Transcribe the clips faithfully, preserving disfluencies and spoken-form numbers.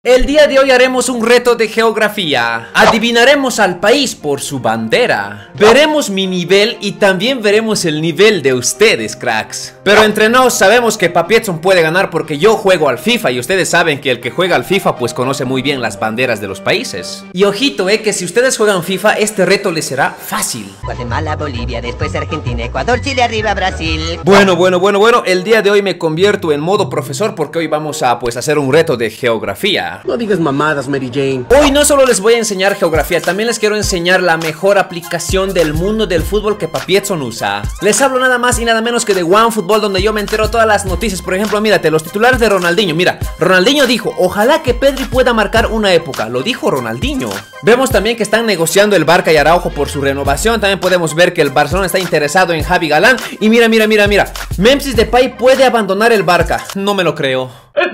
El día de hoy haremos un reto de geografía. Adivinaremos al país por su bandera. Veremos mi nivel y también veremos el nivel de ustedes, cracks. Pero entre nos sabemos que Papi Edson puede ganar porque yo juego al FIFA y ustedes saben que el que juega al FIFA pues conoce muy bien las banderas de los países. Y ojito, eh, que si ustedes juegan FIFA, este reto les será fácil. Guatemala, Bolivia, después Argentina, Ecuador, Chile, arriba Brasil. Bueno, bueno, bueno, bueno, el día de hoy me convierto en modo profesor porque hoy vamos a pues hacer un reto de geografía. No digas mamadas, Mary Jane. Hoy no solo les voy a enseñar geografía, también les quiero enseñar la mejor aplicación del mundo del fútbol que Papi Edson usa. Les hablo nada más y nada menos que de OneFootball, donde yo me entero todas las noticias. Por ejemplo, mírate, los titulares de Ronaldinho. Mira, Ronaldinho dijo, ojalá que Pedri pueda marcar una época. Lo dijo Ronaldinho. Vemos también que están negociando el Barca y Araujo por su renovación. También podemos ver que el Barcelona está interesado en Javi Galán. Y mira, mira, mira, mira, Memphis Depay puede abandonar el Barca. No me lo creo.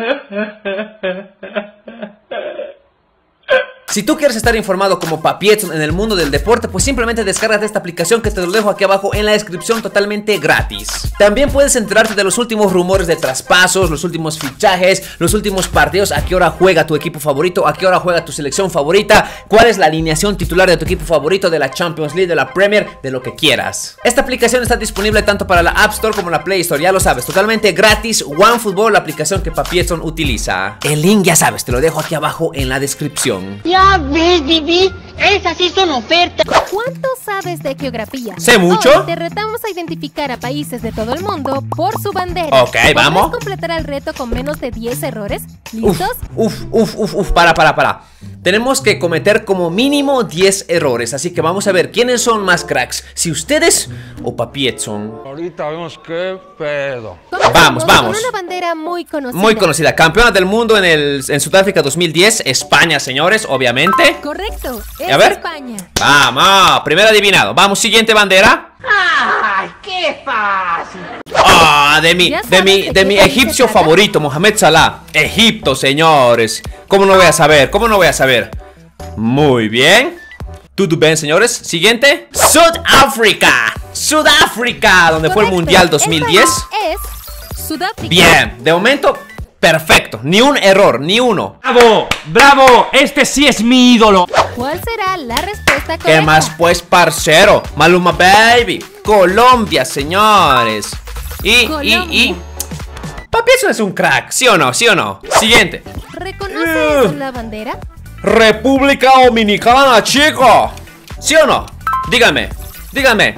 Si tú quieres estar informado como Papi Edson en el mundo del deporte, pues simplemente descárgate esta aplicación que te lo dejo aquí abajo en la descripción totalmente gratis. También puedes enterarte de los últimos rumores de traspasos, los últimos fichajes, los últimos partidos, a qué hora juega tu equipo favorito, a qué hora juega tu selección favorita, cuál es la alineación titular de tu equipo favorito, de la Champions League, de la Premier, de lo que quieras. Esta aplicación está disponible tanto para la App Store como la Play Store, ya lo sabes, totalmente gratis. OneFootball, la aplicación que Papi Edson utiliza. El link ya sabes, te lo dejo aquí abajo en la descripción. Ya ves, Vivi, esas sí son ofertas. ¿Cuánto sabes de geografía? ¿Sé mucho? Hoy te retamos a identificar a países de todo el mundo por su bandera. Ok, vamos. ¿Podrás completar el reto con menos de diez errores? ¿Listos? Uf, uf, uf, uf, para, para, para. Tenemos que cometer como mínimo diez errores, así que vamos a ver quiénes son más cracks, si ustedes o Papi Edson. Ahorita vemos qué pedo. Vamos, vamos. Con una bandera muy conocida. Muy conocida, campeona del mundo en, el, en Sudáfrica dos mil diez, España, señores, obviamente. Correcto, es A ver. España. Vamos, primero adivinado. Vamos, siguiente bandera. ¡Ay, qué fácil! Ah, de mi, Ya de sabes mi, de de qué mi país egipcio se trata. favorito, Mohamed Salah. Egipto, señores. ¿Cómo no voy a saber? ¿Cómo no voy a saber? Muy bien. Todo bien, señores. Siguiente. Sudáfrica. Sudáfrica, donde fue el Correcto, Mundial dos mil diez. Es Sudáfrica. Bien, de momento, perfecto. Ni un error, ni uno. ¡Bravo! ¡Bravo! Este sí es mi ídolo. ¿Cuál será la respuesta correcta? ¿Qué más pues, parcero? Maluma Baby. Colombia, señores. Y, Colombia. y, y Papi Edson es un crack, ¿sí o no? ¿Sí o no? Siguiente. ¿Reconoces la bandera? República Dominicana, chico. ¿Sí o no? Dígame, dígame.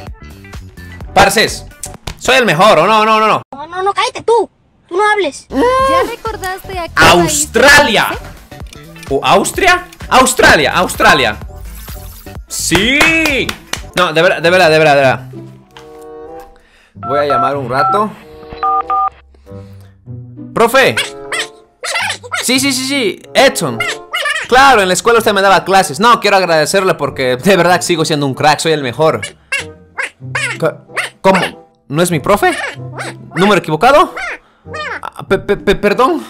Parces, ¿soy el mejor o no? No, no, no. No, no, no, cállate tú. Tú no hables. ¿Ya recordaste a qué Australia. país pertenece? ¿O Austria? Australia, Australia. Sí. No, de verdad, de verdad, de verdad, de verdad. Voy a llamar un rato. Profe. Sí, sí, sí, sí, Edson. Claro, en la escuela usted me daba clases. No, quiero agradecerle porque de verdad sigo siendo un crack, soy el mejor. ¿Cómo? ¿No es mi profe? ¿Número equivocado? Ah, pe- pe- pe- Perdón.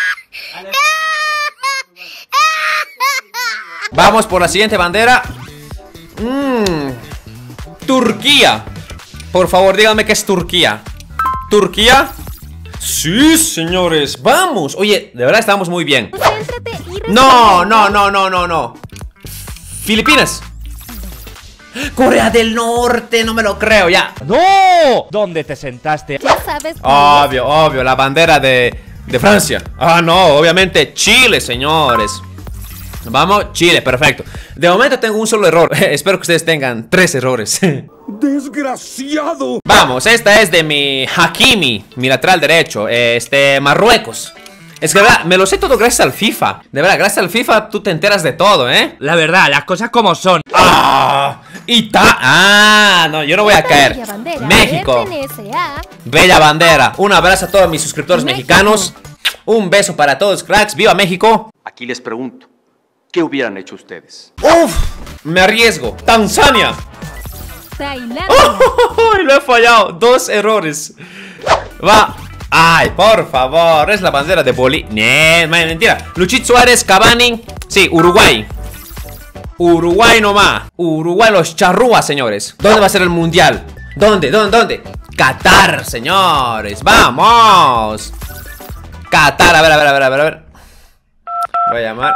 Vamos por la siguiente bandera. Mm. Turquía. Por favor, díganme que es Turquía. ¿Turquía? Sí, señores, vamos. Oye, de verdad estamos muy bien. Concéntrate y responde. No, no, no, no, no, no. Filipinas. Corea del Norte, no me lo creo, ya. ¡No! ¿Dónde te sentaste? Ya sabes cuál Obvio, obvio, la bandera de, de Francia. Ah, no, obviamente Chile, señores. Vamos, Chile, perfecto. De momento tengo un solo error. Espero que ustedes tengan tres errores. ¡Desgraciado! Vamos, esta es de mi Hakimi, mi lateral derecho. Este, Marruecos. Es que de verdad, me lo sé todo gracias al FIFA. De verdad, gracias al FIFA tú te enteras de todo, ¿eh? La verdad, las cosas como son. ¡Ah! ¡Ita! ¡Ah! No, yo no voy a Esta caer. bella bandera México. pertenece a Bella bandera. Un abrazo a todos mis suscriptores México. mexicanos. Un beso para todos, cracks. ¡Viva México! Aquí les pregunto, ¿qué hubieran hecho ustedes? ¡Uf! Me arriesgo. ¡Tanzania! Tailandia. ¡Oh! Lo he fallado. Dos errores. Va. Ay, por favor. Es la bandera de Bolivia. No, mentira. Luchito Suárez, Cavani. Sí, Uruguay. Uruguay nomás. Uruguay, los charrúas, señores. ¿Dónde va a ser el mundial? ¿Dónde? ¿Dónde? ¿Dónde? Qatar, señores. ¡Vamos! Qatar, a ver, a ver, a ver, a ver. Voy a llamar.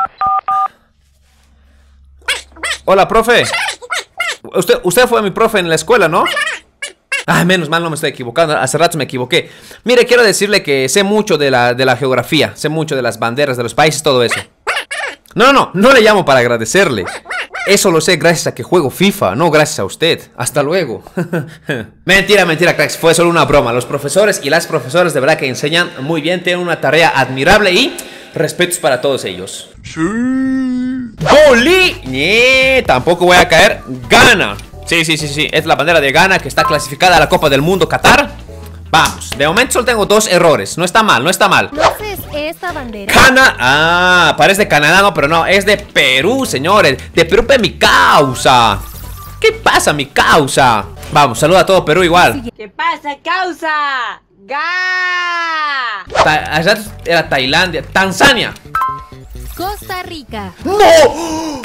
Hola, profe. Usted, usted fue mi profe en la escuela, ¿no? Ah, menos mal no me estoy equivocando. Hace rato me equivoqué. Mire, quiero decirle que sé mucho de la, de la geografía. Sé mucho de las banderas de los países, todo eso. No, no, no, no le llamo para agradecerle. Eso lo sé gracias a que juego FIFA, no gracias a usted. Hasta luego. Mentira, mentira, cracks. Fue solo una broma. Los profesores y las profesoras de verdad que enseñan muy bien. Tienen una tarea admirable y respetos para todos ellos. Sí. Bolí. Nee, tampoco voy a caer. Ghana. Sí, sí, sí, sí. Es la bandera de Ghana que está clasificada a la Copa del Mundo Qatar. Vamos. De momento solo tengo dos errores. No está mal, no está mal. ¿No es esta bandera? Cana. Ah, parece de Canadá, no, pero no. Es de Perú, señores. De Perú, pero mi causa. ¿Qué pasa, mi causa? Vamos, saluda a todo Perú igual. ¿Qué pasa, causa? ¡Ga! Ta allá era Tailandia. Tanzania. Costa Rica. ¡No!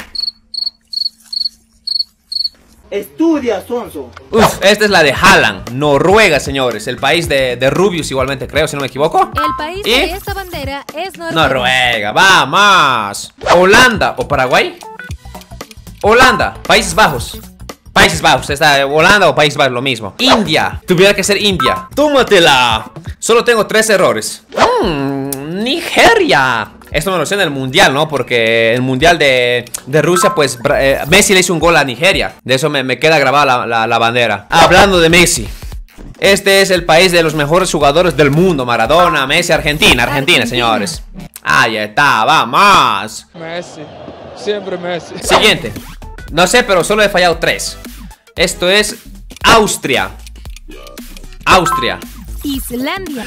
Estudia, sonso. Uf, esta es la de Haaland, Noruega, señores. El país de, de Rubius igualmente, creo, si no me equivoco. El país ¿Y? de esta bandera es Noruega. Noruega, vamos. Holanda o Paraguay. Holanda, Países Bajos. Países Bajos, está Holanda o Países Bajos, lo mismo. India, tuviera que ser India. Tómatela. Solo tengo tres errores. Mmm, Nigeria. Esto me lo sé en el mundial, ¿no? Porque el mundial de, de Rusia, pues eh, Messi le hizo un gol a Nigeria. De eso me, me queda grabada la, la, la bandera. Hablando de Messi, este es el país de los mejores jugadores del mundo. Maradona, Messi, Argentina, Argentina, señores. Ahí está, vamos. Messi, siempre Messi. Siguiente. No sé, pero solo he fallado tres. Esto es Austria. Austria. Islandia.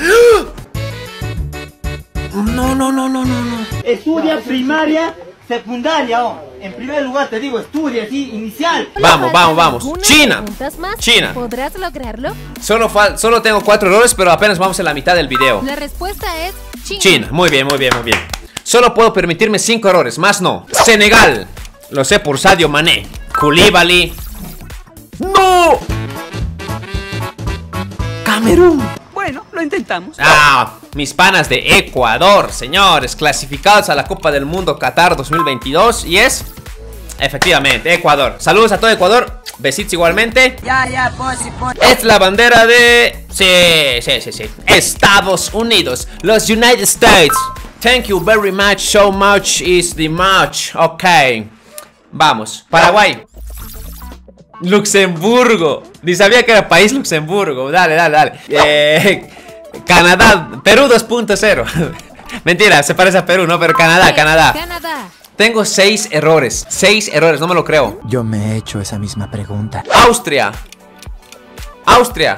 No, no, no, no, no, no. Estudia primaria, secundaria, oh. En primer lugar te digo, estudia, sí, inicial. Vamos, vamos, vamos. China. Más? China. ¿Podrás lograrlo? Solo, fal solo tengo cuatro errores, pero apenas vamos en la mitad del video. La respuesta es China. China, muy bien, muy bien, muy bien. Solo puedo permitirme cinco errores, más no. Senegal. Lo sé por Sadio Mané. Koulibaly. ¡No! Camerún. Bueno, lo intentamos. Ah, mis panas de Ecuador, señores, clasificados a la Copa del Mundo Qatar dos mil veintidós. Y es, efectivamente, Ecuador. Saludos a todo Ecuador, besitos igualmente. Ya, ya, posi, posi. Es la bandera de... Sí, sí, sí, sí Estados Unidos, los United States. Thank you very much, so much is the much. Ok, vamos, Paraguay. Luxemburgo. Ni sabía que era país Luxemburgo. Dale, dale, dale. Eh, Canadá. Perú dos punto cero. Mentira, se parece a Perú, ¿no? Pero Canadá, Canadá. Canadá. Tengo seis errores. Seis errores, no me lo creo. Yo me he hecho esa misma pregunta. Austria. Austria.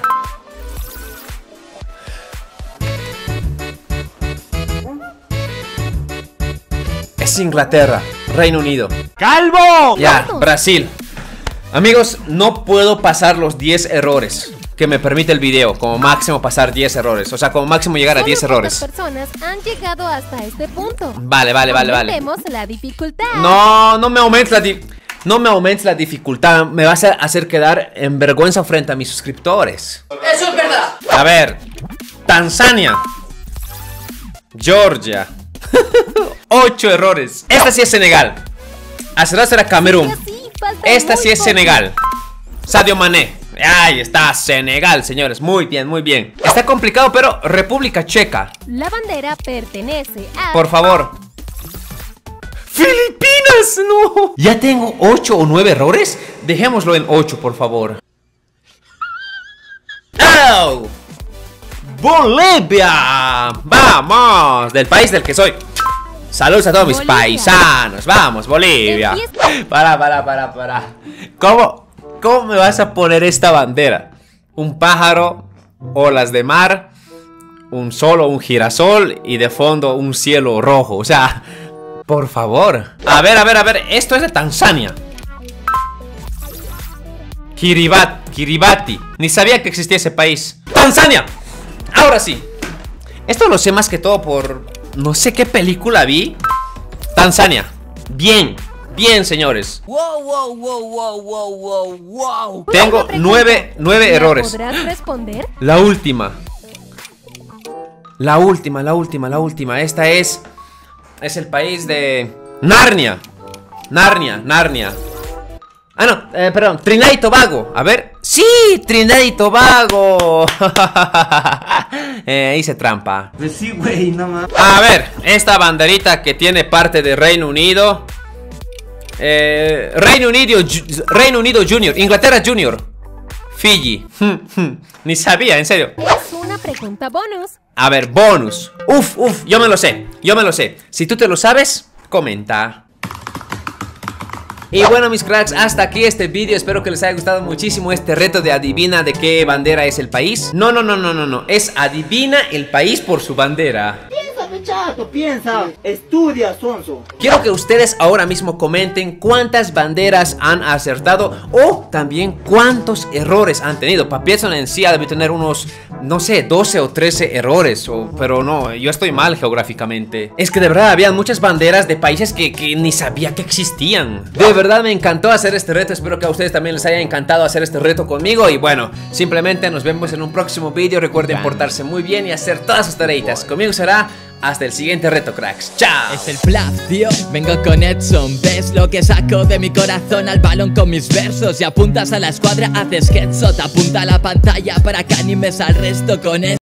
Es Inglaterra. Reino Unido. ¡Calvo! Ya, Brasil. Amigos, no puedo pasar los diez errores que me permite el video. Como máximo pasar diez errores. O sea, como máximo llegar a diez errores. Personas han llegado hasta este punto. Vale, vale, vale, vale. Aumentemos la dificultad. No, no me aumentes la di No me aumentes la dificultad. Me vas a hacer quedar en vergüenza frente a mis suscriptores. Eso es verdad. A ver, Tanzania, Georgia. Ocho errores. Esta sí es Senegal. Hace rato era Camerún. Esta sí es Senegal. Sadio Mané. Ahí está, Senegal, señores. Muy bien, muy bien. Está complicado, pero República Checa. La bandera pertenece a... Por favor. ¡Filipinas! ¡No! ¿Ya tengo ocho o nueve errores? Dejémoslo en ocho, por favor. ¡Oh! ¡Bolivia! ¡Vamos! Del país del que soy. Saludos a todos mis Bolivia. paisanos. Vamos, Bolivia. Para, para, para, para. ¿Cómo, ¿Cómo me vas a poner esta bandera? Un pájaro, olas de mar, un sol o un girasol y de fondo un cielo rojo. O sea, por favor. A ver, a ver, a ver. Esto es de Tanzania. Kiribati, Kiribati. Ni sabía que existía ese país. ¡Tanzania! Ahora sí. Esto lo sé más que todo por... No sé qué película vi. Tanzania. Bien, bien, señores. Wow, wow, wow, wow, wow, wow, wow. Tengo nueve, nueve errores. ¿Podrás responder? La última. La última, la última, la última. Esta es... Es el país de Narnia. Narnia, Narnia. Ah, no, eh, perdón, Trinidad y Tobago. A ver. ¡Sí! Trinidad y Tobago. eh, hice trampa. Pues sí, güey, no más. A ver, esta banderita que tiene parte de Reino Unido. Eh, Reino Unido, Reino Unido Junior, Inglaterra Junior, Fiji. Ni sabía, en serio. Es una pregunta bonus. A ver, bonus. Uf, uf, yo me lo sé, yo me lo sé. Si tú te lo sabes, comenta. Y bueno, mis cracks, hasta aquí este vídeo. Espero que les haya gustado muchísimo este reto de adivina de qué bandera es el país. No, no, no, no, no, no. Es adivina el país por su bandera. Piensa, pechato, piensa. Estudia, sonso. Quiero que ustedes ahora mismo comenten cuántas banderas han acertado o también cuántos errores han tenido. Papi Edson en sí debe tener unos, no sé, doce o trece errores, o, pero no, yo estoy mal geográficamente. Es que de verdad habían muchas banderas de países que, que ni sabía que existían. De verdad me encantó hacer este reto. Espero que a ustedes también les haya encantado hacer este reto conmigo. Y bueno, simplemente nos vemos en un próximo vídeo. Recuerden portarse muy bien y hacer todas sus tareitas. Conmigo será hasta el siguiente reto, cracks. ¡Chao! Es el Plaf, tío. Vengo con Edson. ¿Ves lo que saco de mi corazón al balón con mis versos? Y apuntas a la escuadra, haces headshot. Apunta a la pantalla para que animes al resto con Edson.